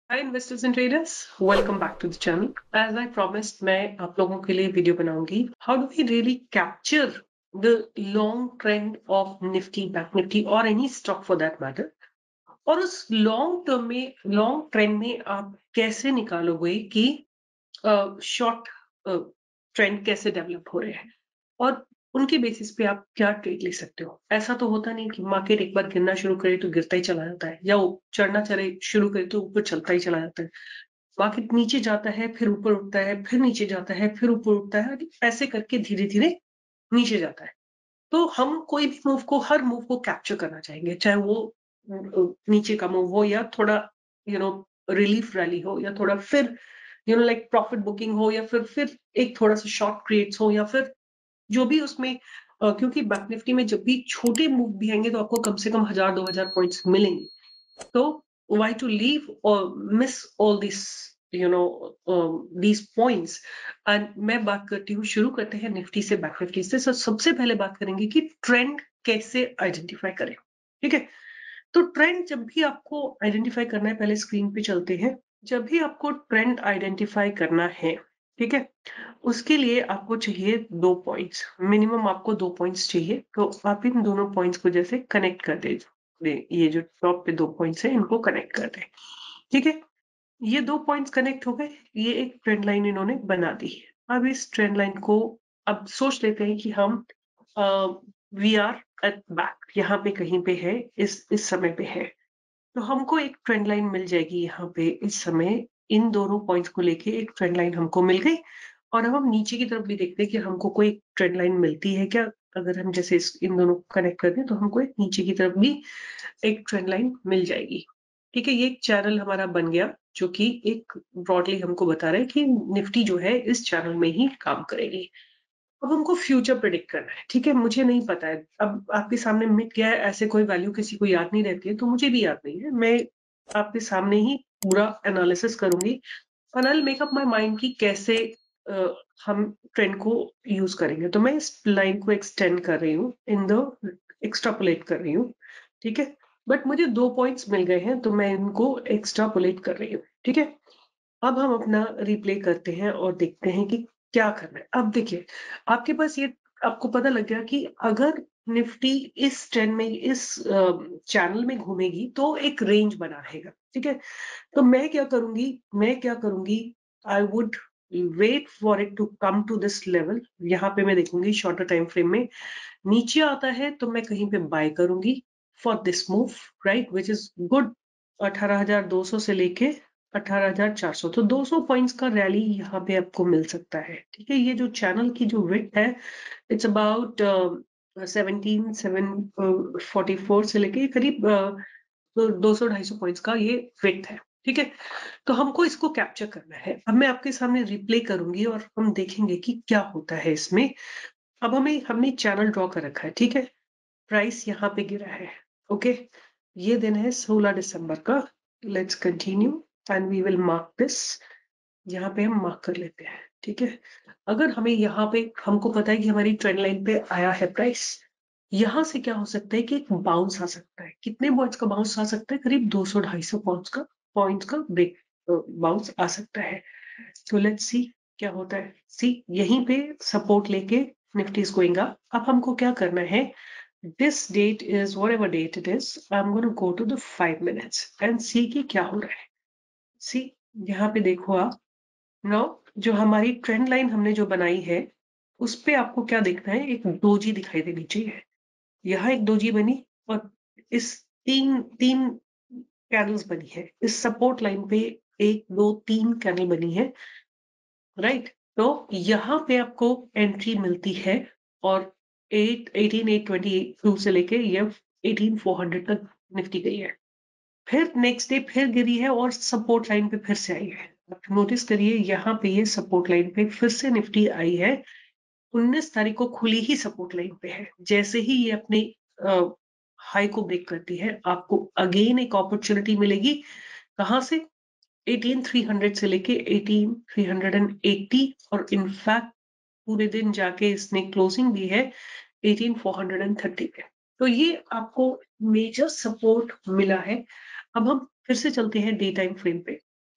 Hi investors and traders, welcome back to the channel. As I promised, मैं आप लोगों के लिए वीडियो बनाऊंगी how do we really capture the long trend of Nifty, bank Nifty और any stock for that matter. और उस long term में, लॉन्ग ट्रेंड में आप कैसे निकालोगे कि शॉर्ट ट्रेंड कैसे डेवलप हो रहे हैं और उनके बेसिस पे आप क्या ट्रेड ले सकते हो। ऐसा तो होता नहीं कि मार्केट एक बार गिरना शुरू करे तो गिरता ही चला जाता है, या वो चढ़ना चले शुरू करे तो ऊपर चलता ही चला जाता है। मार्केट नीचे जाता है, फिर ऊपर उठता है, फिर नीचे जाता है, फिर ऊपर उठता है, ऐसे करके धीरे धीरे नीचे जाता है। तो हम कोई भी मूव को, हर मूव को कैप्चर करना चाहेंगे, चाहे वो नीचे का मूव हो या थोड़ा रिलीफ रैली हो, या थोड़ा फिर लाइक प्रॉफिट बुकिंग हो, या फिर एक थोड़ा सा शॉर्ट क्रिएट्स हो, या फिर जो भी उसमें क्योंकि बैंक निफ्टी में जब भी छोटे मूव भी आएंगे तो आपको कम से कम 1000-2000 पॉइंट्स मिलेंगे। तो why to leave or miss all these points। And मैं बात करती हूँ, शुरू करते हैं निफ्टी से, बैंक निफ्टी से। सबसे पहले बात करेंगे कि ट्रेंड कैसे आइडेंटिफाई करें। ठीक है, तो ट्रेंड जब भी आपको आइडेंटिफाई करना है, पहले स्क्रीन पे चलते हैं। जब भी आपको ट्रेंड आइडेंटिफाई करना है, ठीक है, उसके लिए आपको चाहिए 2 पॉइंट्स, मिनिमम आपको 2 पॉइंट्स चाहिए। तो आप इन दोनों पॉइंट्स को जैसे कनेक्ट कर ये जो टॉप पे 2 पॉइंट्स है, इनको कनेक्ट कर दे। ठीक है, ये 2 पॉइंट्स कनेक्ट हो गए, ये एक ट्रेंड लाइन इन्होंने बना दी। अब इस ट्रेंड लाइन को अब सोच लेते हैं कि हम वी आर एट बैक, यहाँ पे कहीं पे है, इस समय पे है। तो हमको एक ट्रेंड लाइन मिल जाएगी यहाँ पे इस समय। इन दोनों पॉइंट्स को लेके एक ट्रेंड लाइन हमको मिल गई। और अब हम नीचे की तरफ भी देखते हैं कि हमको कोई ट्रेंड लाइन मिलती है क्या। अगर हम जैसे इन दोनों को कनेक्ट कर दें तो हमको एक नीचे की तरफ भी एक ट्रेंड लाइन मिल जाएगी। ठीक है, ये एक चैनल हमारा बन गया, जो कि एक ब्रॉडली हमको बता रहा है कि निफ्टी जो है इस चैनल में ही काम करेगी। अब हमको फ्यूचर प्रिडिक्ट करना है। ठीक है, मुझे नहीं पता है, अब आपके सामने मिट गया है, ऐसे कोई वैल्यू किसी को याद नहीं रहती है, तो मुझे भी याद नहीं है। मैं आपके सामने ही पूरा एनालिसिस करूंगी और I will make up my mind कि कैसे अ, हम ट्रेंड को यूज करेंगे। तो मैं इस लाइन को एक्सटेंड कर रही हूँ, इन द एक्स्ट्रापोलेट कर रही हूँ। ठीक है, बट मुझे 2 पॉइंट्स मिल गए हैं तो मैं इनको एक्स्ट्रापोलेट कर रही हूँ। ठीक है, अब हम अपना रिप्ले करते हैं और देखते हैं कि क्या करना है। अब देखिए, आपके पास ये, आपको पता लग गया कि अगर निफ्टी इस ट्रेंड में, इस चैनल में घूमेगी तो एक रेंज बना रहेगा। ठीक है, तो मैं क्या करूंगी, I would wait for it to come to this level. यहाँ पे मैं देखूंगी शॉर्टर टाइम फ्रेम में नीचे आता है तो मैं कहीं पे बाय करूंगी for this move, right, which is good. 18,200 से लेके 18,400, तो 200 पॉइंट्स का रैली यहाँ पे आपको मिल सकता है। ठीक है, ये जो चैनल की जो विड्थ है, इट्स अबाउट 17,744 से लेके करीब 200-250 पॉइंट्स का ये विड्थ है। ठीक है, तो हमको इसको कैप्चर करना है। अब मैं आपके सामने रिप्ले करूंगी और हम देखेंगे कि क्या होता है इसमें। अब हमने चैनल ड्रॉ कर रखा है। ठीक है, प्राइस यहाँ पे गिरा है। ओके, ये दिन है 16 दिसंबर का। Let's continue and we will mark this. यहाँ पे हम मार्क कर लेते हैं। ठीक है, अगर हमें यहाँ पे, हमको पता है कि हमारी ट्रेंड लाइन पे आया है प्राइस, यहाँ से क्या हो सकता है कि एक बाउंस आ सकता है। कितने पॉइंट्स का बाउंस आ सकता है? करीब 200-250 पॉइंट्स का ब्रेक बाउंस आ सकता है। तो लेट्स सी क्या होता है। सी, यहीं पे सपोर्ट लेके निफ्टी इज गोइंग अप। अब हमको क्या करना है, this date is whatever date it is, I'm going to go to the 5 minutes and see कि क्या हो रहा है। सी, यहाँ पे देखो आप, नो, जो हमारी ट्रेंड लाइन हमने जो बनाई है उस पे आपको क्या देखना है, एक डोजी दिखाई देनी चाहिए। यहाँ एक डोजी बनी और इस तीन तीन कैंडल्स बनी है इस सपोर्ट लाइन पे। 1 2 3 कैंडल बनी है, राइट। तो यहाँ पे आपको एंट्री मिलती है और 18,822 से लेके ये 18,400 तक निफ्टी गई है। फिर नेक्स्ट डे फिर गिरी है और सपोर्ट लाइन पे फिर से आई है। आप नोटिस करिए, यहाँ पे ये सपोर्ट लाइन पे फिर से निफ्टी आई है। 19 तारीख को खुली ही सपोर्ट लाइन पे है। जैसे ही ये अपनी हाई को ब्रेक करती है, आपको अगेन एक अपॉर्चुनिटी मिलेगी। कहां से? 18,300 से लेके 18,380, और इनफैक्ट पूरे दिन जाके इसने क्लोजिंग दी है 18,430 पे। तो ये आपको मेजर सपोर्ट मिला है। अब हम फिर से चलते हैं डे टाइम फ्रेम पे।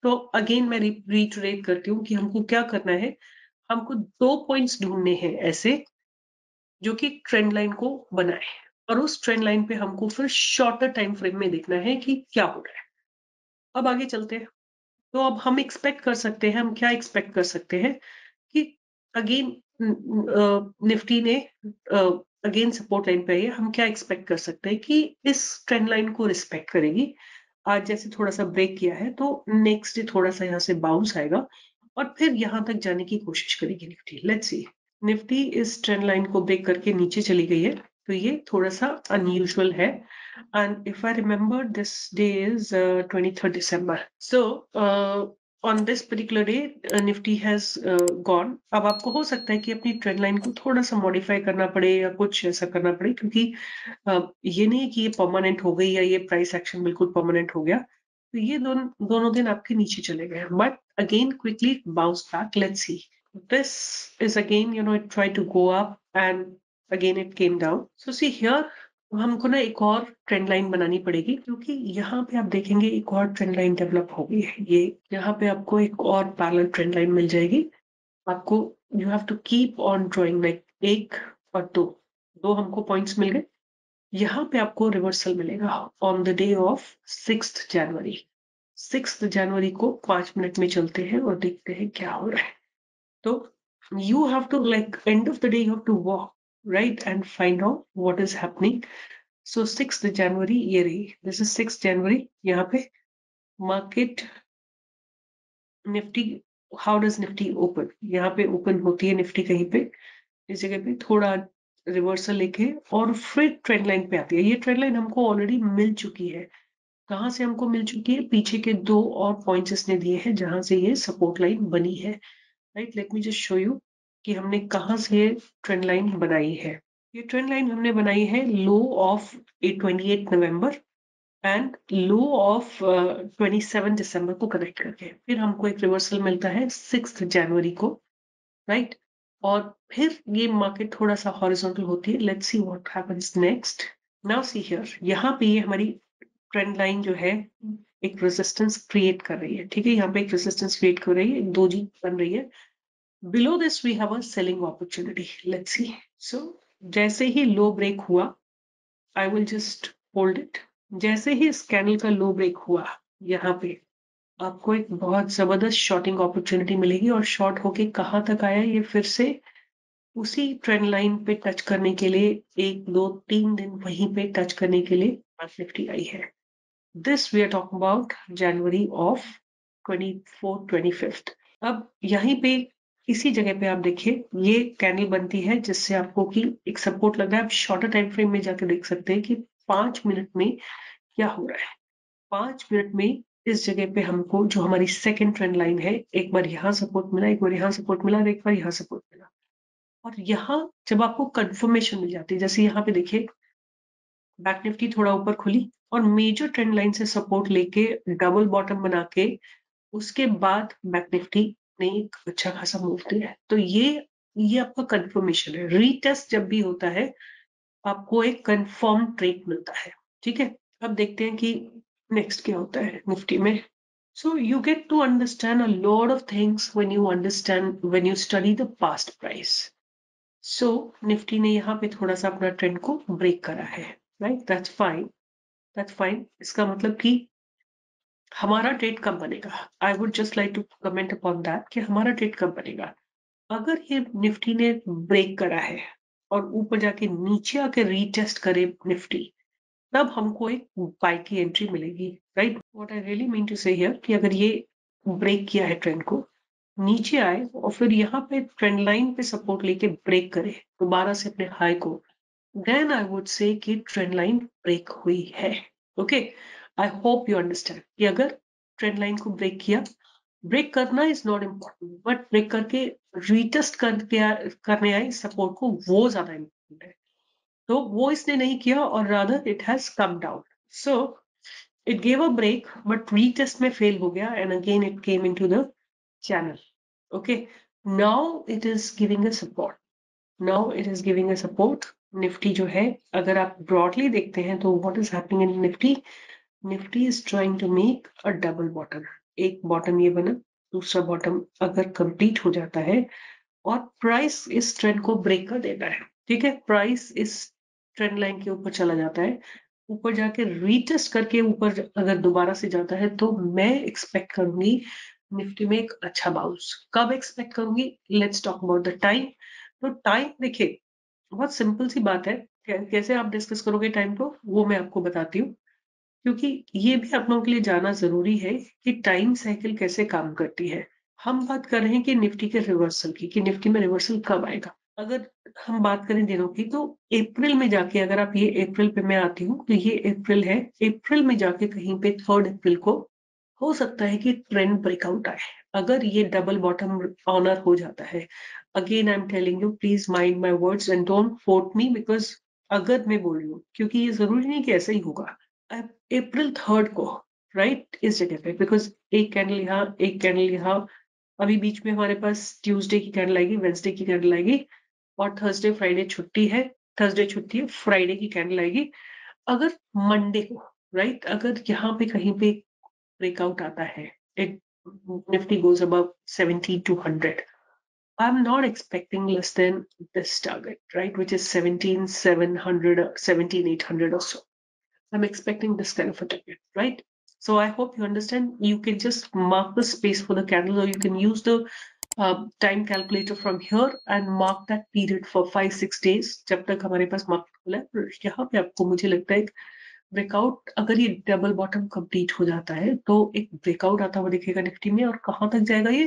तो अगेन मैं रिटरेट करती हूँ कि हमको क्या करना है, हमको 2 पॉइंट्स ढूंढने हैं ऐसे जो कि ट्रेंड लाइन को बनाए, और उस ट्रेंड लाइन पे हमको फिर शॉर्टर टाइम फ्रेम में देखना है कि क्या हो रहा है। अब आगे चलते हैं। तो अब हम एक्सपेक्ट कर सकते हैं, हम क्या एक्सपेक्ट कर सकते हैं कि अगेन निफ्टी ने अगेन सपोर्ट लाइन पे है, हम क्या एक्सपेक्ट कर सकते हैं कि इस ट्रेंड लाइन को रिस्पेक्ट करेगी। आज जैसे थोड़ा सा ब्रेक किया है तो नेक्स्ट डे थोड़ा सा यहाँ से बाउंस आएगा और फिर यहाँ तक जाने की कोशिश करेगी निफ्टी। लेट्स सी, निफ्टी इस ट्रेंड लाइन को ब्रेक करके नीचे चली गई है, तो ये थोड़ा सा अनयूजुअल है। And if I remember, this day is 23rd December. So on this particular day, Nifty has gone. अब आपको हो सकता है कि अपनी ट्रेंड लाइन को थोड़ा सा मॉडिफाई करना पड़े या कुछ ऐसा करना पड़े, क्योंकि ये नहीं कि ये परमानेंट हो गई या ये प्राइस एक्शन बिल्कुल परमानेंट हो गया। तो ये दोनों दिन आपके नीचे चले गए, but again quickly bounce back. Let's see, this is again, it tried to go up and again it came down. So see here, हमको ना एक और ट्रेंड लाइन बनानी पड़ेगी, क्योंकि यहाँ पे आप देखेंगे एक और ट्रेंड लाइन डेवलप हो गई है। ये यहाँ पे आपको एक और पैरेलल ट्रेंड लाइन मिल जाएगी। आपको you have to keep on drawing, like एक और दो हमको पॉइंट्स मिल गए। यहाँ पे आपको रिवर्सल मिलेगा on the day of 6th January. 6th जनवरी को 5 मिनट में चलते हैं और देखते हैं क्या हो रहा है। तो you have to, like, end of the day you have to walk right and find out what is happening. So 6th January ये रही, this is 6th January। यहाँ पे market Nifty, how does Nifty open, यहाँ पे ओपन होती है Nifty कहीं पे इस जगह पे, थोड़ा रिवर्सल लेके और फिर ट्रेंड लाइन पे आती है। ये ट्रेंड लाइन हमको ऑलरेडी मिल चुकी है। कहाँ से हमको मिल चुकी है? पीछे के 2 और पॉइंट्स इसने दिए हैं जहां से ये सपोर्ट लाइन बनी है। Right, let me just show you कि हमने कहाँ से ट्रेंड लाइन बनाई है। ये ट्रेंड लाइन हमने बनाई है low of 28 November and low of 27 December को कनेक्ट करके। फिर हमको एक रिवर्सल मिलता है 6th जनवरी को, राइट। और फिर ये मार्केट थोड़ा सा हॉरिजॉन्टल होती है। Let's see what happens next. Now see here, यहाँ पे ये हमारी ट्रेंड लाइन जो है एक रेजिस्टेंस क्रिएट कर रही है। ठीक है, यहाँ पे एक रेजिस्टेंस क्रिएट कर रही है, दो जी बन रही है। Below this we have a selling opportunity. Let's see. So जैसे ही लो ब्रेक हुआ, I will just hold it. जैसे ही इस कैंडल का लो ब्रेक हुआ, यहाँ पे आपको एक बहुत जबरदस्त शॉर्टिंग अपॉर्चुनिटी मिलेगी। और शॉर्ट होके कहाँ तक आया, ये फिर से उसी ट्रेंड लाइन पे टच करने के लिए 1 2 3 दिन वहीं पे टच करने के लिए निफ्टी आई है। This we are talking about January of 24-25। अब यहीं पे इसी जगह पे आप देखिए, ये कैंडल बनती है जिससे आपको कि एक सपोर्ट लग रहा है। आप शॉर्टर टाइम फ्रेम में जाकर देख सकते हैं कि 5 मिनट में क्या हो रहा है। 5 मिनट में इस जगह पे हमको जो हमारी सेकेंड ट्रेंड लाइन है, एक बार यहाँ सपोर्ट मिला, एक बार यहाँ सपोर्ट मिला और एक बार यहाँ सपोर्ट मिला। और यहाँ जब आपको कंफर्मेशन मिल जाती है, जैसे यहाँ पे देखिए बैंक निफ्टी थोड़ा ऊपर खुली और मेजर ट्रेंड लाइन से सपोर्ट लेके डबल बॉटम बना के उसके बाद बैंक निफ्टी ने एक अच्छा खासा मूव दिया है। तो ये आपका कंफर्मेशन है। रीटेस्ट जब भी होता है आपको एक कंफर्म ट्रेड मिलता है। ठीक है, अब देखते हैं कि नेक्स्ट क्या होता है निफ्टी में। So you get to understand a lot of things when you study the past price. So Nifty ने यहाँ पे थोड़ा सा अपना ट्रेंड को ब्रेक करा है, right. That's fine, that's fine. इसका मतलब कि हमारा ट्रेड कब बनेगा? I would just like to comment upon that कि हमारा ट्रेड कब बनेगा। अगर ये निफ्टी ने ब्रेक करा है और ऊपर जाके नीचे आके रीटेस्ट करे निफ्टी, तब हमको एक बाय की एंट्री मिलेगी, right. What I really mean to say here कि अगर ये ब्रेक किया है ट्रेंड को, नीचे आए और फिर यहाँ पे ट्रेंड लाइन पे सपोर्ट लेके ब्रेक करे दोबारा से अपने हाई को, देन आई वुड से कि ट्रेंड लाइन ब्रेक हुई है। Okay, I hope you understand कि अगर ट्रेंड लाइन को ब्रेक किया, ब्रेक करना is not important, but break करके रीटेस्ट करने आए सपोर्ट को, वो ज्यादा इम्पोर्टेंट है। तो वो इसने नहीं किया और rather it has come down. So it gave a break but retest में फेल हो गया and again it came into the channel. Okay, now it is giving a support, now it is giving a support. Nifty जो है, अगर आप broadly देखते हैं तो what is happening in Nifty, Nifty is trying to make a double bottom. एक bottom ये बना, दूसरा बॉटम अगर कंप्लीट हो जाता है और प्राइस इस ट्रेंड को ब्रेक कर देता है, ठीक है, प्राइस इस ट्रेंड लाइन के ऊपर चला जाता है, ऊपर जाके रीटेस्ट करके ऊपर अगर दोबारा से जाता है, तो मैं एक्सपेक्ट करूंगी निफ्टी में एक अच्छा बाउंस। कब एक्सपेक्ट करूंगी? Let's talk about the time. तो टाइम देखिए, बहुत सिंपल सी बात है, कैसे आप डिस्कस करोगे टाइम को वो मैं आपको बताती हूँ, क्योंकि ये भी आप लोगों के लिए जानना जरूरी है कि टाइम साइकिल कैसे काम करती है। हम बात कर रहे हैं कि निफ्टी के रिवर्सल की, कि निफ्टी में रिवर्सल कब आएगा। अगर हम बात करें दिनों की, तो अप्रैल में जाके, अगर आप ये अप्रैल पे मैं आती हूँ, तो ये अप्रैल है, अप्रैल में जाके कहीं पे 3 अप्रैल को हो सकता है कि ट्रेंड ब्रेकआउट आए। अगर ये डबल बॉटम ऑनर हो जाता है, again I am telling you, please mind my words and don't quote me, because अगर मैं बोल रही हूँ, क्योंकि ये जरूरी नहीं कि ऐसा ही होगा। अप्रैल 3 को, राइट, इस जगह पे, बिकॉज एक कैंडल यहाँ, एक कैंडल यहाँ, अभी बीच में हमारे पास ट्यूसडे की कैंडल आएगी, वेंसडे की कैंडल आएगी, और थर्सडे फ्राइडे छुट्टी है, थर्सडे छुट्टी है, फ्राइडे की कैंडल आएगी। अगर मंडे को, राइट, अगर यहाँ पे कहीं पे ब्रेकआउट आता है, it Nifty goes above 17,200, I'm not expecting less than this target, right, which is 17,700, 17,800 or so. I'm expecting this kind of a target, right? So I hope you understand. You can just mark the space for the candle, or you can use the time calculator from here and mark that period for 5-6 days, जब तक हमारे पास market खुला है। यहाँ पे आपको, मुझे लगता है, ब्रेकआउट, अगर ये डबल बॉटम कंप्लीट हो जाता है, तो एक ब्रेकआउट आता हुआ दिखेगा निफ्टी में, और कहाँ तक जाएगा ये?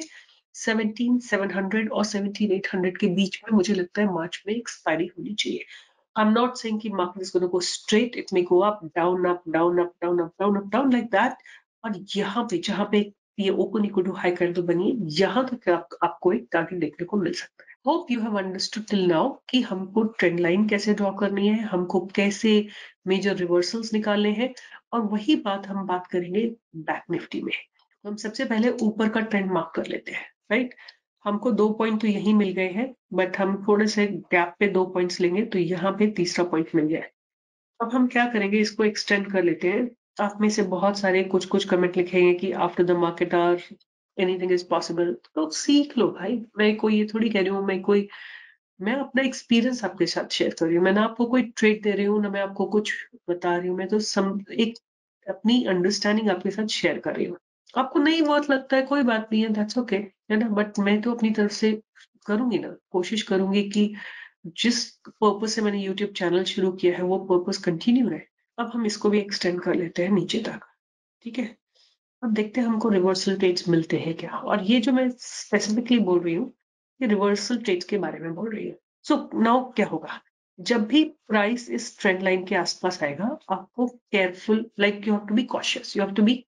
17,700 और 17,800 के बीच में मुझे लगता है मार्च में एक्सपायरी होनी चाहिए। I'm not saying कि market is going to go straight. It may go up, down, up, down, up, down, up, down, up, down like that. और यहाँ पे, जहाँ पे ये open equal to high candle बनी है, यहाँ तक आपको एक टारगेट देखने को मिल सकता है। Hope you have understood till now कि हमको ट्रेंड लाइन कैसे ड्रॉ करनी है, हमको कैसे मेजर रिवर्सल्स निकालने हैं, और वही बात हम बात करेंगे बैक निफ्टी में। तो हम सबसे पहले ऊपर का ट्रेंड मार्क कर लेते हैं, राइट। हमको 2 पॉइंट तो यही मिल गए हैं, बट हम थोड़े से गैप पे 2 पॉइंट्स लेंगे, तो यहाँ पे तीसरा पॉइंट मिल गया है। अब हम क्या करेंगे, इसको एक्सटेंड कर लेते हैं। आप में से बहुत सारे कुछ कुछ कमेंट लिखेंगे कि after the market hour anything is possible. तो सीख लो भाई, मैं कोई ये थोड़ी कह रही हूँ, मैं अपना एक्सपीरियंस आपके साथ शेयर कर रही हूँ। मैं ना आपको कोई ट्रेड दे रही हूँ, ना मैं आपको कुछ बता रही हूँ, मैं तो एक अपनी अंडरस्टैंडिंग आपके साथ शेयर कर रही हूँ। आपको नहीं बहुत लगता है, कोई बात नहीं है, दैट्स ओके, है ना। बट मैं तो अपनी तरफ से करूंगी ना, कोशिश करूंगी कि जिस पर्पज से मैंने यूट्यूब चैनल शुरू किया है वो पर्पज कंटिन्यू रहे। अब हम इसको भी एक्सटेंड कर लेते हैं नीचे तक, ठीक है। अब देखते हैं हमको रिवर्सल ट्रेड्स मिलते हैं क्या, और ये जो मैं स्पेसिफिकली बोल रही हूँ, ये रिवर्सल ट्रेड्स के बारे में बोल रही हूँ। सो नाउ क्या होगा, जब भी प्राइस इस ट्रेंड लाइन के आसपास आएगा, आपको careful, like you have to be cautious, you have to be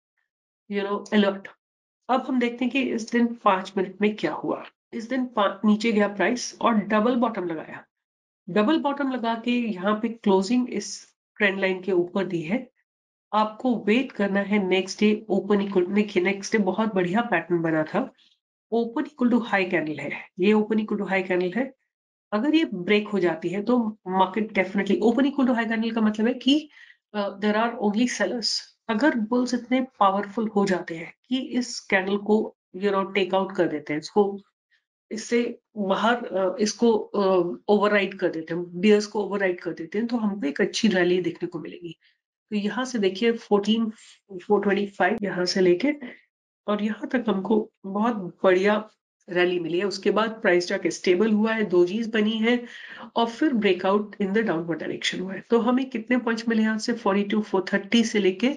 alert. अब हम देखते हैं कि इस दिन 5 मिनट में क्या हुआ। इस दिन नीचे गया प्राइस और डबल बॉटम लगाया, डबल बॉटम लगा के यहाँ पे क्लोजिंग इस ट्रेंड लाइन के ऊपर दी है। आपको वेट करना है नेक्स्ट डे ओपन इक्वल, देखिए नेक्स्ट डे बहुत बढ़िया पैटर्न बना था, open equal to high candle है, ये open equal to high candle है। अगर ये ब्रेक हो जाती है तो market definitely, open equal to high candle का मतलब है कि देयर आर ओनली सेलर्स। अगर बुल्स इतने पावरफुल हो जाते हैं कि इस कैंडल को टेक आउट कर देते हैं, इसको, इससे बाहर, इसको ओवरराइड कर देते हैं, बियर्स को ओवरराइड कर देते हैं, तो हमको एक अच्छी रैली देखने को मिलेगी। तो यहाँ से देखिए 14,425 यहाँ से लेके और यहाँ तक हमको बहुत बढ़िया रैली मिली है। उसके बाद प्राइस जाके स्टेबल हुआ है, दोजीज बनी है, और फिर breakout in the downward direction हुआ है। तो हमें कितने पॉइंट्स मिले यहाँ से, 42,430 से लेके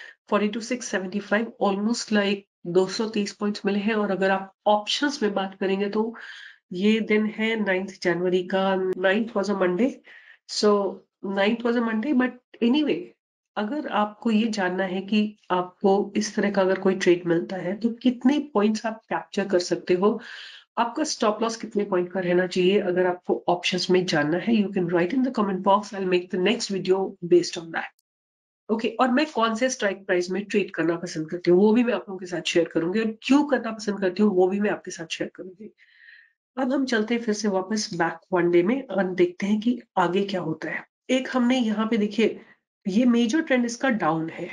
42,675, ऑलमोस्ट लाइक 230 पॉइंट्स मिले हैं। और अगर आप ऑप्शंस में बात करेंगे, तो ये दिन है 9 जनवरी का, 9 was a Monday, so 9 was a Monday. But anyway, अगर आपको ये जानना है कि आपको इस तरह का अगर कोई ट्रेड मिलता है तो कितने पॉइंट्स आप कैप्चर कर सकते हो, आपका स्टॉप लॉस कितने पॉइंट का रहना चाहिए, अगर आपको ऑप्शंस में जानना है, you can write in the comment box, I will make the next video based on that. Okay, और मैं कौन से स्ट्राइक प्राइस में ट्रेड करना पसंद करती हूँ वो भी मैं आप लोगों के साथ शेयर करूंगी, और क्यों करना पसंद करती हूँ वो भी मैं आपके साथ शेयर करूंगी। अब हम चलते हैं फिर से वापस बैक वन डे में और देखते हैं कि आगे क्या होता है। एक हमने यहाँ पे देखिए, ये मेजर ट्रेंड इसका डाउन है,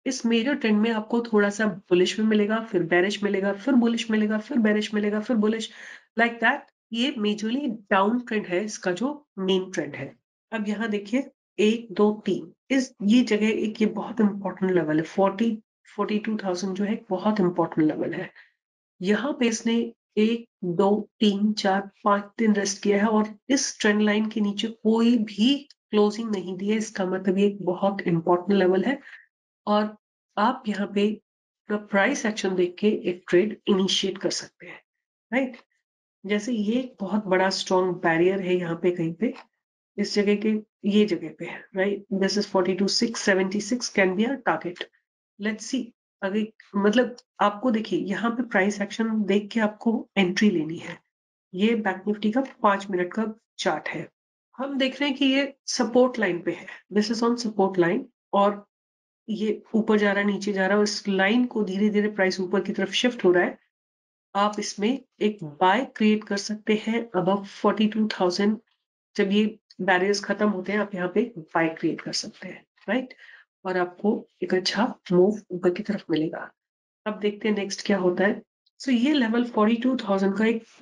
इस मेजर ट्रेंड में आपको थोड़ा सा बुलिश में मिलेगा, फिर बेरिश मिलेगा, फिर बुलिश मिलेगा, फिर बेरिश मिलेगा, फिर बुलिश, लाइक दैट। ये मेजरली डाउन ट्रेंड है इसका, जो मेन ट्रेंड है। अब यहाँ देखिए 1 2 3 इस ये जगह एक ये बहुत इंपॉर्टेंट लेवल है। 42,000 जो है बहुत इंपॉर्टेंट लेवल है। यहाँ पे इसने 1 2 3 4 5 दिन रेस्ट किया है और इस ट्रेंड लाइन के नीचे कोई भी क्लोजिंग नहीं दी है। इसका मतलब ये एक बहुत इंपॉर्टेंट लेवल है और आप यहाँ पे प्राइस एक्शन देख के एक ट्रेड इनिशिएट कर सकते हैं, राइट। जैसे ये एक बहुत बड़ा स्ट्रॉन्ग बैरियर है यहाँ पे कहीं पे, इस जगह के ये जगह पे है, right. This is 42,676 can be a target. Let's see. अगर मतलब आपको देखिए यहाँ पे प्राइस एक्शन देख के आपको एंट्री लेनी है। ये बैंक निफ्टी का 5 मिनट का चार्ट है। हम देख रहे हैं कि ये सपोर्ट लाइन पे है। This is on support line और ये ऊपर जा रहा है, नीचे जा रहा है, इस लाइन को धीरे धीरे प्राइस ऊपर की तरफ शिफ्ट हो रहा है। आप इसमें एक बाय क्रिएट कर सकते हैं अबव 42,000। जब ये बैरियर्स खत्म होते हैं आप यहाँ पे बाय क्रिएट कर सकते हैं, राइट। और आपको एक अच्छा मूव ऊपर की तरफ मिलेगा। अब देखते हैं नेक्स्ट क्या होता है। सो ये लेवल 42,000 का एक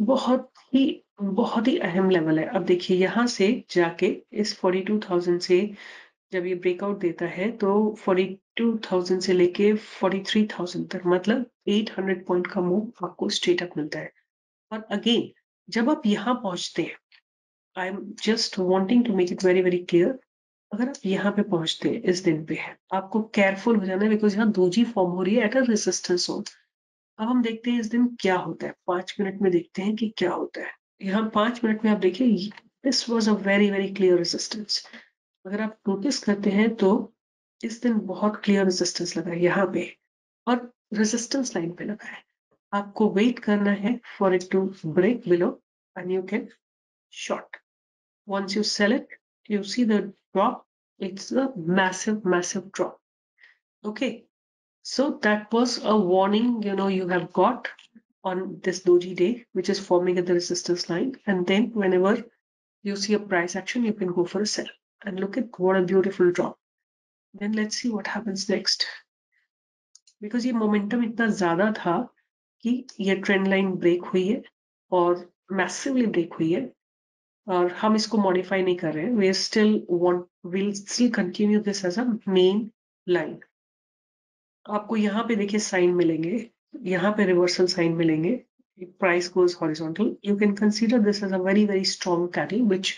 बहुत ही अहम लेवल है। अब देखिए यहाँ से जाके इस 42,000 से जब ये ब्रेकआउट देता है तो 42,000 से लेके 43,000 तक, मतलब 800 पॉइंट का मूव आपको स्ट्रेट अप मिलता है। और अगेन जब आप यहाँ पहुंचते हैं, I am just wanting to make it very very clear, अगर आप यहाँ पे पहुंचते हैं इस दिन पे, आपको केयरफुल हो जाना है बिकॉज यहाँ दोजी फॉर्म हो रही है एट अ रेजिस्टेंस जोन। अब हम देखते हैं इस दिन क्या होता है। 5 मिनट में देखते हैं कि क्या होता है। यहाँ 5 मिनट में आप देखिए this was a very very clear resistance. अगर आप नोटिस करते हैं तो इस दिन बहुत क्लियर रेजिस्टेंस लगा है यहाँ पे और रेजिस्टेंस लाइन पे लगा है। आपको वेट करना है for it to break below and you can short. Once you sell it, you see the drop. It's a massive drop. Okay, so that was a warning, you have got on this doji day, which is forming at the resistance line. And then whenever you see a price action, you can go for a sell. And look at what a beautiful drop. Then let's see what happens next. Because ये momentum इतना ज्यादा था कि ये trend line break हुई है और massively break हुई है और हम इसको मॉडिफाई नहीं कर रहे हैं। Will still continue this as a main line. आपको यहाँ पे देखिए साइन मिलेंगे, यहाँ पे रिवर्सल साइन मिलेंगे। Price goes horizontal, you can consider this as a very very strong candle which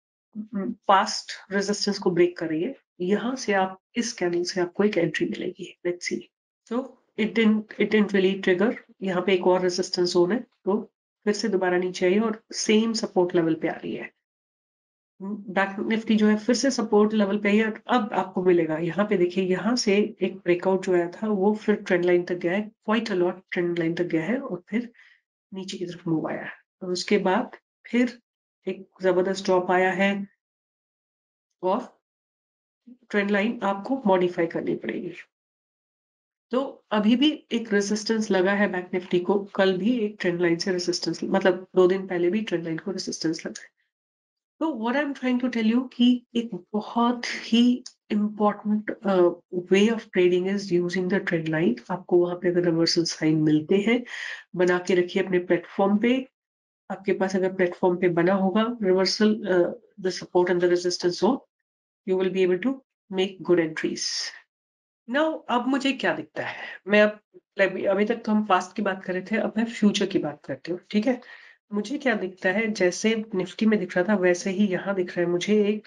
past resistance को ब्रेक कर रही है। यहाँ से आप इस कैंडल से आपको एक एंट्री मिलेगी। Let's see. तो इट डिडंट रियली ट्रिगर। यहाँ पे एक और रेजिस्टेंस जोन है तो फिर से दोबारा नीचे आई और सेम सपोर्ट लेवल पे आ रही है। बैंक निफ्टी जो है फिर से सपोर्ट लेवल पे है। अब आपको मिलेगा यहाँ पे देखिए, यहाँ से एक ब्रेकआउट जो आया था वो फिर ट्रेंड लाइन तक गया है, quite a lot trend line तक गया है और फिर नीचे की तरफ मूव आया है और उसके बाद फिर एक जबरदस्त ड्रॉप आया है और ट्रेंड लाइन आपको मॉडिफाई करनी पड़ेगी। तो अभी भी एक रेजिस्टेंस लगा है बैंक निफ्टी को। कल भी एक ट्रेंड लाइन से रेजिस्टेंस, मतलब 2 दिन पहले भी ट्रेंड लाइन को रेजिस्टेंस लगा है। तो what I am trying to tell you कि एक बहुत ही important way of trading is using the trend line. आपको वहां पे अगर रिवर्सल साइन मिलते हैं, बना के रखिए अपने प्लेटफॉर्म पे। आपके पास अगर प्लेटफॉर्म पे बना होगा reversal, the support and the resistance zone, you will be able to make good entries. Now अब मुझे क्या दिखता है, मैं अब अभी तक तो हम पास्ट की बात कर रहे थे, अब मैं फ्यूचर की बात करती हूँ, ठीक है। मुझे क्या दिखता है, जैसे निफ्टी में दिख रहा था वैसे ही यहाँ दिख रहा है मुझे एक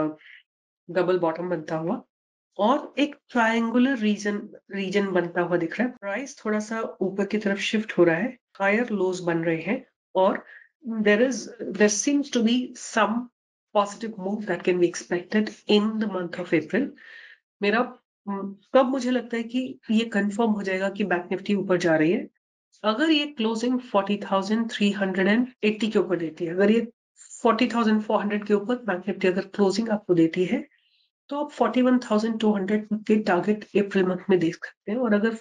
डबल बॉटम बनता हुआ और एक ट्रायंगुलर रीजन बनता हुआ दिख रहा है। प्राइस थोड़ा सा ऊपर की तरफ शिफ्ट हो रहा है, हायर लोज बन रहे हैं और there seems to be some positive move that can be expected in the month of April. मेरा कब मुझे लगता है कि ये कंफर्म हो जाएगा कि बैंक निफ्टी ऊपर जा रही है, अगर ये क्लोजिंग 40,380 के ऊपर देती है। अगर ये 40,400 के ऊपर बैंक निफ्टी अगर क्लोजिंग आपको देती है तो आप 41,200 के टारगेट अप्रैल मंथ में देख सकते हैं। और अगर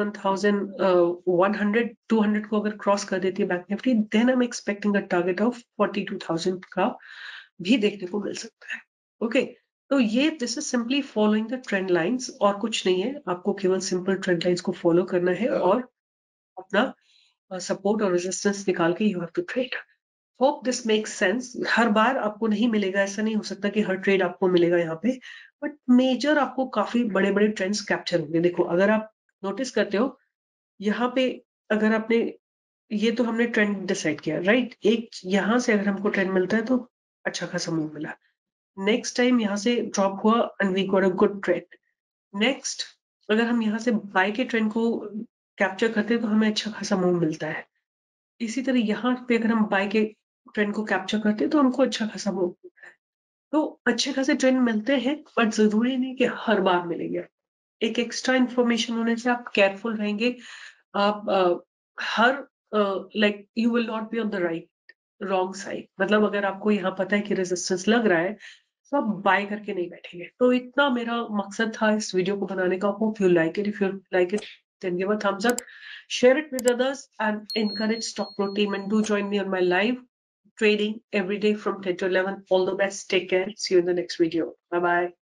41,100 200 को अगर क्रॉस कर देती है Bank Nifty, then I am expecting a target of 42,000 का भी देखने को मिल सकता है। ओके, तो ये this is simply following the trend lines, और कुछ नहीं है, आपको केवल सिंपल ट्रेंड लाइंस को फॉलो करना है और अपना सपोर्ट और रेजिस्टेंस निकाल के you have to trade. Hope this makes sense. हर बार आपको नहीं मिलेगा, ऐसा नहीं हो सकता कि हर ट्रेड आपको मिलेगा यहाँ पे, बट मेजर आपको काफी बड़े बड़े ट्रेंड्स कैप्चर होंगे। देखो अगर आप नोटिस करते हो यहाँ पे, अगर आपने, ये तो हमने ट्रेंड डिसाइड किया राइट, एक यहाँ से अगर हमको ट्रेंड मिलता है तो अच्छा खासा मूव मिला, नेक्स्ट टाइम यहाँ से ड्रॉप हुआ and we got a good trend, next अगर हम यहाँ से बाय के ट्रेंड को कैप्चर करते हैं तो हमें अच्छा खासा मूव मिलता है। इसी तरह यहाँ पे अगर हम बाय के ट्रेंड को कैप्चर करते हैं तो हमको अच्छा खासा मूव मिलता है। तो अच्छे खासे ट्रेंड मिलते हैं, बट जरूरी नहीं कि हर बार मिलेंगे। एक एक्स्ट्रा इंफॉर्मेशन होने से आप केयरफुल रहेंगे। आप हर like you will not be on the right wrong side, मतलब अगर आपको यहाँ पता है कि रेजिस्टेंस लग रहा है तो आप बाय करके नहीं बैठेंगे। तो इतना मेरा मकसद था इस वीडियो को बनाने का। Hope you like it. If you like it then give a thumbs up, share it with others, and encourage stock pro team, and do join me on my live trading every day from 10 to 11. All the best, take care, see you in the next video. Bye bye.